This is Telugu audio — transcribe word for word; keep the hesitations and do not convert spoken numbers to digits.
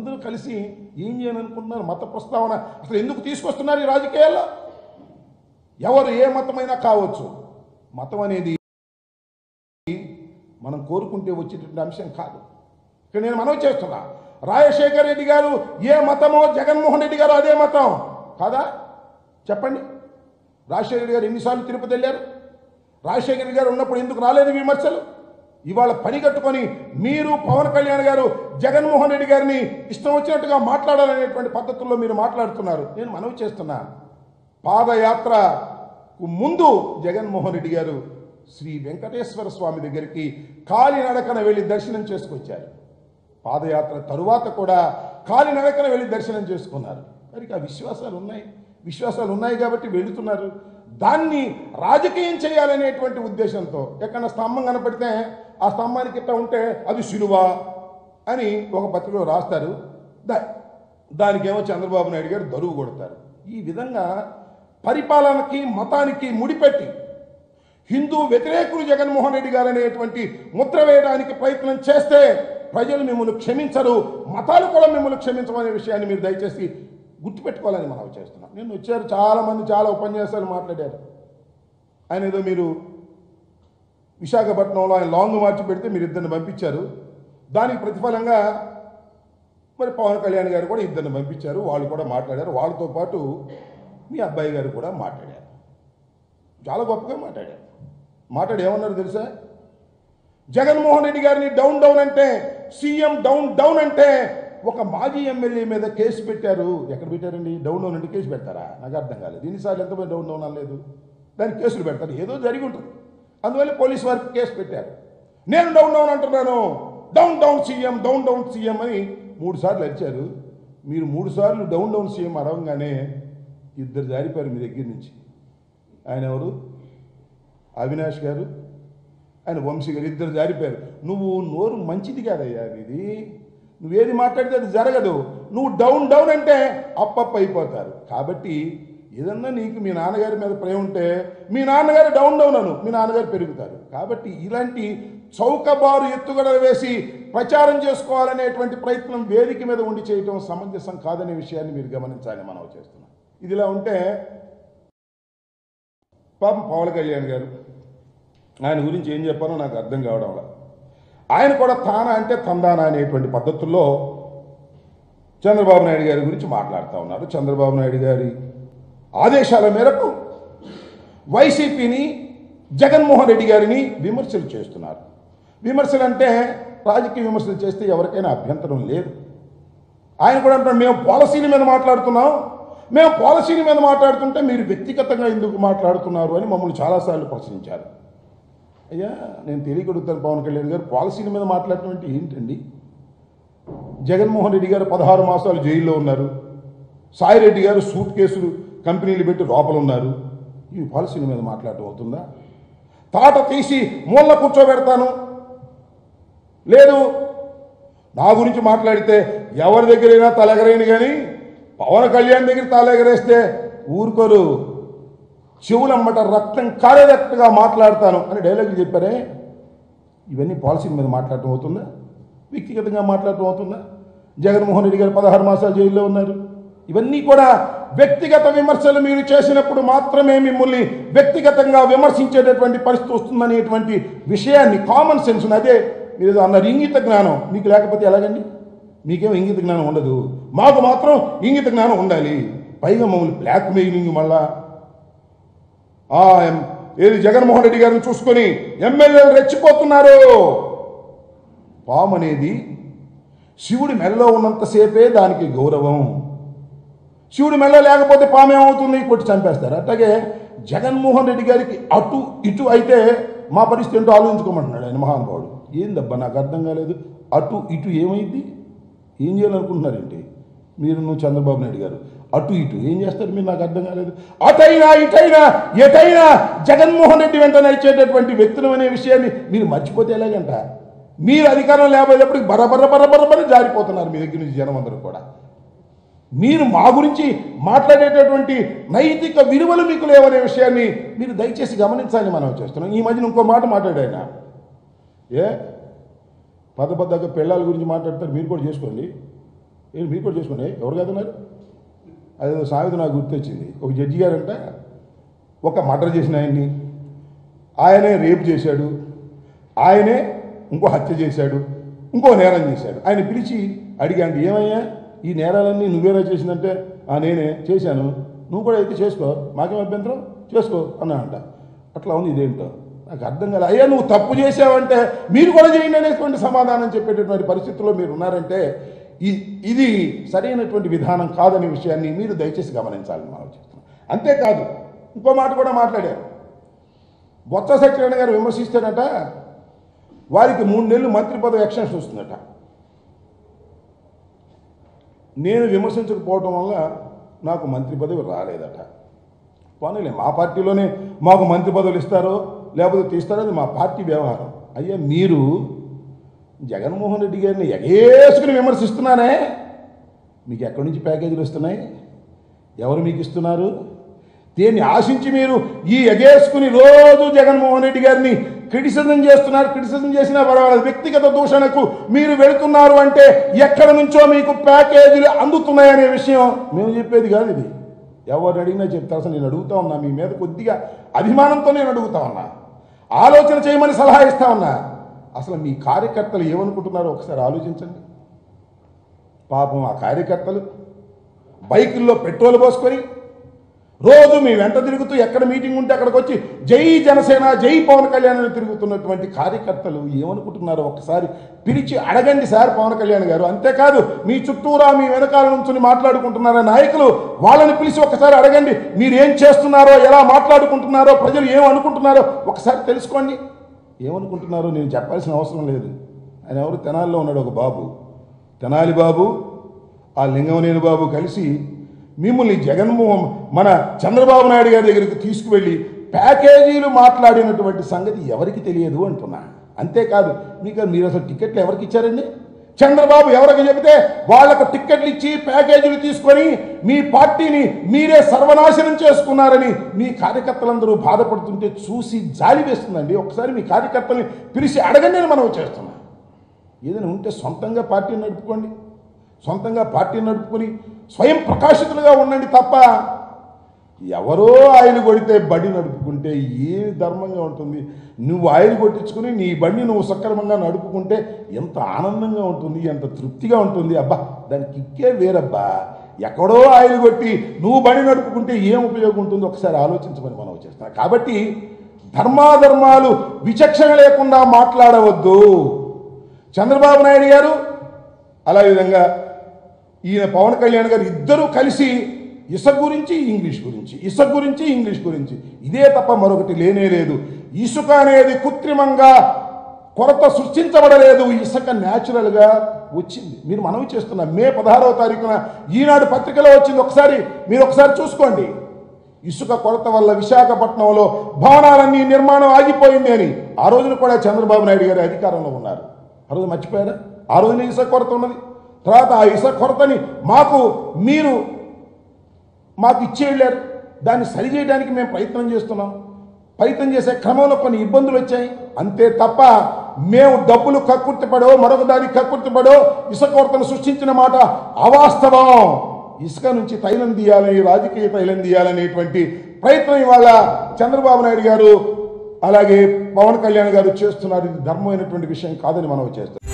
అందరూ కలిసి ఏం చేయాలనుకుంటున్నారు? మత ప్రస్తావన అసలు ఎందుకు తీసుకొస్తున్నారు ఈ రాజకీయాల్లో? ఎవరు ఏ మతమైనా కావచ్చు. మతం అనేది మనం కోరుకుంటే వచ్చేటువంటి అంశం కాదు. ఇక్కడ నేను మనవి చేస్తున్నా, రాజశేఖర్ రెడ్డి గారు ఏ మతమో జగన్మోహన్ రెడ్డి గారు అదే మతం కాదా? చెప్పండి. రాజశేఖర్ రెడ్డి గారు ఎన్నిసార్లు తిరుపతి వెళ్ళారు? రాజశేఖర్ రెడ్డి గారు ఉన్నప్పుడు ఎందుకు రాలేదు విమర్శలు? ఇవాళ పని కట్టుకొని మీరు పవన్ కళ్యాణ్ గారు జగన్మోహన్ రెడ్డి గారిని ఇష్టం వచ్చినట్టుగా మాట్లాడాలనేటువంటి పద్ధతుల్లో మీరు మాట్లాడుతున్నారు. నేను మనవి చేస్తున్నా, పాదయాత్రకు ముందు జగన్మోహన్ రెడ్డి గారు శ్రీ వెంకటేశ్వర స్వామి దగ్గరికి కాలినడకన వెళ్ళి దర్శనం చేసుకొచ్చారు. పాదయాత్ర తరువాత కూడా కాలినడకన వెళ్ళి దర్శనం చేసుకున్నారు. మరి ఆ విశ్వాసాలు ఉన్నాయి, విశ్వాసాలు ఉన్నాయి కాబట్టి వెళుతున్నారు. దాన్ని రాజకీయం చేయాలనేటువంటి ఉద్దేశంతో ఎక్కడన్నా స్తంభం కనపడితే ఆ స్తంభానికి ఇట్లా ఉంటే అది శిలువ అని ఒక పత్రికలో రాస్తారు. దా దానికేమో చంద్రబాబు నాయుడు గారు దరువు కొడతారు. ఈ విధంగా పరిపాలనకి మతానికి ముడిపెట్టి హిందూ వ్యతిరేకులు జగన్మోహన్ రెడ్డి గారు అనేటువంటి ముద్ర వేయడానికి ప్రయత్నం చేస్తే ప్రజలు మిమ్మల్ని క్షమించరు, మతాలు కూడా మిమ్మల్ని క్షమించమనే విషయాన్ని మీరు దయచేసి గుర్తుపెట్టుకోవాలని మనం చేస్తున్నాం. నేను వచ్చారు చాలామంది చాలా ఉపన్యాసాలు మాట్లాడారు. ఆయన ఏదో మీరు విశాఖపట్నంలో ఆయన లాంగ్ మార్చి పెడితే మీరు ఇద్దరిని పంపించారు. దానికి ప్రతిఫలంగా మరి పవన్ కళ్యాణ్ గారు కూడా ఇద్దరిని పంపించారు. వాళ్ళు కూడా మాట్లాడారు. వాళ్ళతో పాటు మీ అబ్బాయి గారు కూడా మాట్లాడారు. చాలా గొప్పగా మాట్లాడారు. మాట్లాడి ఏమన్నారు తెలుసా? జగన్మోహన్ రెడ్డి గారిని డౌన్ డౌన్ అంటే, సీఎం డౌన్ డౌన్ అంటే ఒక మాజీ ఎమ్మెల్యే మీద కేసు పెట్టారు. ఎక్కడ పెట్టారండి? డౌన్ డౌన్ అంటే కేసు పెడతారా? నాకు అర్థం కాలేదు. దీనిసార్లు ఎంతమంది డౌన్ డౌన్ అనలేదు. దానికి కేసులు పెడతారు, ఏదో జరిగి ఉంటుంది. అందువల్ల పోలీసు వారికి కేసు పెట్టారు. నేను డౌన్ డౌన్ అంటున్నాను, down down CM, down down CM అని మూడు సార్లు అరిచారు. మీరు మూడు సార్లు డౌన్ డౌన్ సీఎం అరవగానే ఇద్దరు జారిపోయారు మీ దగ్గర నుంచి. ఆయన ఎవరు? అవినాష్ గారు, ఆయన వంశీ గారు, ఇద్దరు జారిపోయారు. నువ్వు నోరు మంచిది కాదయ్యా, ఇది నువ్వేది మాట్లాడితే అది జరగదు. నువ్వు డౌన్ డౌన్ అంటే అప్పప్ప అయిపోతారు. కాబట్టి ఏదన్నా నీకు మీ నాన్నగారి మీద ప్రేమ ఉంటే మీ నాన్నగారు డౌన్ డౌన్ అను, మీ నాన్నగారు పెరుగుతారు. కాబట్టి ఇలాంటి చౌకబారు ఎత్తుగడలు వేసి ప్రచారం చేసుకోవాలనేటువంటి ప్రయత్నం వేదిక మీద ఉండి చేయటం సమంజసం కాదనే విషయాన్ని మీరు గమనించాలని మనం చేస్తున్నాం. ఇదిలా ఉంటే పాపం పవన్ కళ్యాణ్ గారు, ఆయన గురించి ఏం చెప్పాలో నాకు అర్థం కావడం వల్ల ఆయన కూడా తానా అంటే తందానా అనేటువంటి పద్ధతుల్లో చంద్రబాబు నాయుడు గారి గురించి మాట్లాడుతూ ఉన్నారు. చంద్రబాబు నాయుడు గారి ఆదేశాల మేరకు వైసీపీని, జగన్మోహన్ రెడ్డి గారిని విమర్శలు చేస్తున్నారు. విమర్శలు అంటే రాజకీయ విమర్శలు చేస్తే ఎవరికైనా అభ్యంతరం లేదు. ఆయన కూడా అంటారు, మేము పాలసీల మీద మాట్లాడుతున్నాం, మేము పాలసీల మీద మాట్లాడుతుంటే మీరు వ్యక్తిగతంగా ఎందుకు మాట్లాడుతున్నారు అని మమ్మల్ని చాలాసార్లు ప్రశ్నించారు. అయ్యా నేను తెలియగలుగుతాను, పవన్ కళ్యాణ్ గారు పాలసీల మీద మాట్లాడటం అంటే ఏంటండి? జగన్మోహన్ రెడ్డి గారు పదహారు మాసాలు జైల్లో ఉన్నారు. సాయిరెడ్డి గారు సూట్ కేసులు కంపెనీలు పెట్టి లోపల ఉన్నారు. ఇవి పాలసీల మీద మాట్లాడటం అవుతుందా? తాట తీసి మూల కూర్చోబెడతాను లేదు, నా గురించి మాట్లాడితే ఎవరి దగ్గరైనా తలెగరేను, కానీ పవన్ కళ్యాణ్ దగ్గర తలెగరేస్తే ఊరుకోరు, చెవులమ్మట రక్తం కారేటట్టుగా మాట్లాడతాను అని డైలాగులు చెప్పారే. ఇవన్నీ పాలసీల మీద మాట్లాడటం అవుతుందా? వ్యక్తిగతంగా మాట్లాడటం అవుతుందా? జగన్మోహన్ రెడ్డి గారు పదహారు మాసాలు జైల్లో ఉన్నారు. ఇవన్నీ కూడా వ్యక్తిగత విమర్శలు మీరు చేసినప్పుడు మాత్రమే మిమ్మల్ని వ్యక్తిగతంగా విమర్శించేటటువంటి పరిస్థితి వస్తుందనేటువంటి విషయాన్ని, కామన్ సెన్స్, అదే మీరు అన్నారు ఇంగిత జ్ఞానం మీకు లేకపోతే ఎలాగండి? మీకేమో ఇంగిత జ్ఞానం ఉండదు, మాకు మాత్రం ఇంగిత జ్ఞానం ఉండాలి. పైగా మమ్మల్ని బ్లాక్ మెయిలింగ్, మళ్ళా ఏది జగన్మోహన్ రెడ్డి గారిని చూసుకొని ఎమ్మెల్యేలు రెచ్చిపోతున్నారు. పాము అనేది శివుడి మెల్లో ఉన్నంతసేపే దానికి గౌరవం. శివుడి మెల్ల లేకపోతే పాము ఏమవుతుంది? కొట్టి చంపేస్తారు. అట్లాగే జగన్మోహన్ రెడ్డి గారికి అటు ఇటు అయితే మా పరిస్థితి ఏంటో ఆలోచించుకోమంటున్నాడు ఆయన మహానుభావుడు. ఏందబ్బా నాకు అర్థం కాలేదు. అటు ఇటు ఏమైంది? ఏం చేయాలనుకుంటున్నారేంటి మీరు? నువ్వు చంద్రబాబు నాయుడు గారు అటు ఇటు ఏం చేస్తారు మీరు? నాకు అర్థం కాలేదు. అటైనా ఇటైనా ఎటైనా జగన్మోహన్ రెడ్డి వెంట నడిచేటటువంటి వ్యక్తులు అనే విషయాన్ని మీరు మర్చిపోతే ఎలాగంట? మీరు అధికారం లేకపోయేటప్పటికి బరబర బరబరబర జారిపోతున్నారు మీ దగ్గర నుంచి జనం అందరూ కూడా. మీరు మా గురించి మాట్లాడేటటువంటి నైతిక విలువలు మీకు లేవనే విషయాన్ని మీరు దయచేసి గమనించాలని మనం చేస్తున్నాం. ఈ మధ్యన ఇంకో మాట మాట్లాడాయన, ఏ పద పద్దగా పెళ్ళాల గురించి మాట్లాడతారు, మీరు కూడా చేసుకోండి. ఏంటి మీరు కూడా చేసుకోండి, ఎవరు కాదన్నారు? అదేదో సామెత నాకు గుర్తొచ్చింది. ఒక జడ్జి గారంట ఒక మర్డర్ చేసిన ఆయన్ని, ఆయనే రేపు చేశాడు, ఆయనే ఇంకో హత్య చేశాడు, ఇంకో నేరం చేశాడు. ఆయన పిలిచి అడిగాడు, ఏమయ్యా ఈ నేరాలన్నీ నువ్వేనా చేసిందంటే, ఆ నేనే చేశాను, నువ్వు కూడా అయితే చేసుకో, మాకేం అభ్యంతరం, చేసుకో అన్నా అంట. అట్లా ఉంది ఇదేంటో నాకు అర్థం కాదు. అయ్యా నువ్వు తప్పు చేసావంటే మీరు కూడా చేయండి అనేటువంటి సమాధానం చెప్పేటటువంటి పరిస్థితుల్లో మీరు ఉన్నారంటే ఇది సరైనటువంటి విధానం కాదనే విషయాన్ని మీరు దయచేసి గమనించాలని మనం చెప్తున్నాం. అంతేకాదు ఇంకో మాట కూడా మాట్లాడారు. బొత్స సత్యనారాయణ గారు విమర్శిస్తారట, వారికి మూడు నెలలు మంత్రి పదవి ఎక్స్టెన్షన్ వస్తుందట. నేను విమర్శించకపోవడం వల్ల నాకు మంత్రి పదవి రాలేదట. పోనీలే, మా పార్టీలోనే మాకు మంత్రి పదవులు ఇస్తారో లేకపోతే తీస్తారో అది మా పార్టీ వ్యవహారం. అయ్యా మీరు జగన్మోహన్ రెడ్డి గారిని ఎగేసుకుని విమర్శిస్తున్నానే, మీకు ఎక్కడి నుంచి ప్యాకేజీలు వస్తున్నాయి, ఎవరు మీకు ఇస్తున్నారు, దేన్ని ఆశించి మీరు ఈ ఎగేసుకుని రోజు జగన్మోహన్ రెడ్డి గారిని క్రిటిసిజం చేస్తున్నారు? క్రిటిసిజం చేసినా పర్వాలేదు, వ్యక్తిగత దూషణకు మీరు వెళుతున్నారు అంటే ఎక్కడి నుంచో మీకు ప్యాకేజీలు అందుతున్నాయనే విషయం మేము చెప్పేది కాదు. ఇది ఎవరు అడిగినా చెప్తారు. అసలు నేను అడుగుతా ఉన్నా, మీ మీద కొద్దిగా అభిమానంతో నేను అడుగుతా ఉన్నా, ఆలోచన చేయమని సలహా ఇస్తా ఉన్నా. అసలు మీ కార్యకర్తలు ఏమనుకుంటున్నారో ఒకసారి ఆలోచించండి. పాపం ఆ కార్యకర్తలు బైకుల్లో పెట్రోల్ పోసుకొని రోజు మీ వెంట తిరుగుతూ ఎక్కడ మీటింగ్ ఉంటే అక్కడికి వచ్చి జై జనసేన జై పవన్ కళ్యాణ్ అని తిరుగుతున్నటువంటి కార్యకర్తలు ఏమనుకుంటున్నారో ఒకసారి పిలిచి అడగండి సార్ పవన్ కళ్యాణ్ గారు. అంతేకాదు మీ చుట్టూరా మీ వెనకాల నుంచి మాట్లాడుకుంటున్నారా నాయకులు, వాళ్ళని పిలిచి ఒకసారి అడగండి, మీరు ఏం చేస్తున్నారో, ఎలా మాట్లాడుకుంటున్నారో, ప్రజలు ఏమనుకుంటున్నారో ఒకసారి తెలుసుకోండి. ఏమనుకుంటున్నారో నేను చెప్పాల్సిన అవసరం లేదు. ఆయన ఎవరు, తెనాలిలో ఉన్నాడు ఒక బాబు, తెనాలి బాబు ఆ లింగమనేని బాబు కలిసి మిమ్మల్ని జగన్మోహన్ మన చంద్రబాబు నాయుడు గారి దగ్గరికి తీసుకువెళ్ళి ప్యాకేజీలు మాట్లాడినటువంటి సంగతి ఎవరికి తెలియదు అంటున్నా. అంతేకాదు మీకు మీరు అసలు టికెట్లు ఎవరికి ఇచ్చారండి? చంద్రబాబు ఎవరికి చెబితే వాళ్ళకు టిక్కెట్లు ఇచ్చి ప్యాకేజీలు తీసుకొని మీ పార్టీని మీరే సర్వనాశనం చేసుకున్నారని మీ కార్యకర్తలందరూ బాధపడుతుంటే చూసి జాలి వేస్తుందండి. ఒకసారి మీ కార్యకర్తల్ని పిలిచి అడగండి అని మనం చేస్తున్నాం. ఏదైనా ఉంటే సొంతంగా పార్టీని నడుపుకోండి, సొంతంగా పార్టీని నడుపుకొని స్వయం ప్రకాశితులుగా ఉండండి తప్ప ఎవరో ఆయిల్ కొడితే బండి నడుపుకుంటే ఏ ధర్మంగా ఉంటుంది? నువ్వు ఆయిల్ కొట్టించుకుని నీ బండి నువ్వు సక్రమంగా నడుపుకుంటే ఎంత ఆనందంగా ఉంటుంది, ఎంత తృప్తిగా ఉంటుంది. అబ్బా దానికి కిక్కే వేరబ్బా. ఎక్కడో ఆయిల్ కొట్టి నువ్వు బండి నడుపుకుంటే ఏం ఉపయోగం ఉంటుందో ఒకసారి ఆలోచించమని మనం చేస్తున్నాం. కాబట్టి ధర్మాధర్మాలు విచక్షణ లేకుండా మాట్లాడవద్దు. చంద్రబాబు నాయుడు గారు అలా విధంగా ఈయన పవన్ కళ్యాణ్ గారు ఇద్దరూ కలిసి ఇసుక గురించి ఇంగ్లీష్ గురించి ఇసుక గురించి ఇంగ్లీష్ గురించి ఇదే తప్ప మరొకటి లేనే లేదు. ఇసుక అనేది కృత్రిమంగా కొరత సృష్టించబడలేదు, ఇసుక న్యాచురల్గా వచ్చింది. మీరు మనవి చేస్తున్న మే పదహారవ తారీఖున ఈనాడు పత్రికలో వచ్చింది, ఒకసారి మీరు ఒకసారి చూసుకోండి. ఇసుక కొరత వల్ల విశాఖపట్నంలో భవనాలన్నీ నిర్మాణం ఆగిపోయింది అని. ఆ రోజున కూడా చంద్రబాబు నాయుడు గారి అధికారంలో ఉన్నారు. ఆ రోజు మర్చిపోయారా? ఆ రోజున ఇసుక కొరత ఉన్నది. తర్వాత ఆ ఇసుక కొరతని మాకు మీరు మాకు ఇచ్చేయలేరు, దాన్ని సరిచేయడానికి మేము ప్రయత్నం చేస్తున్నాం. ప్రయత్నం చేసే క్రమంలో కొన్ని ఇబ్బందులు వచ్చాయి అంతే తప్ప మేము డబ్బులు కక్కుర్తిపడో మరొక దానికి కక్కుర్తిపడో ఇసుక కొరతను సృష్టించిన మాట అవాస్తవం. ఇసుక నుంచి తైలం తీయాలని, రాజకీయ తైలం తీయాలనేటువంటి ప్రయత్నం ఇవాళ చంద్రబాబు నాయుడు గారు అలాగే పవన్ కళ్యాణ్ గారు చేస్తున్నారు. ఇది ధర్మమైనటువంటి విషయం కాదని మనం చేస్తాం.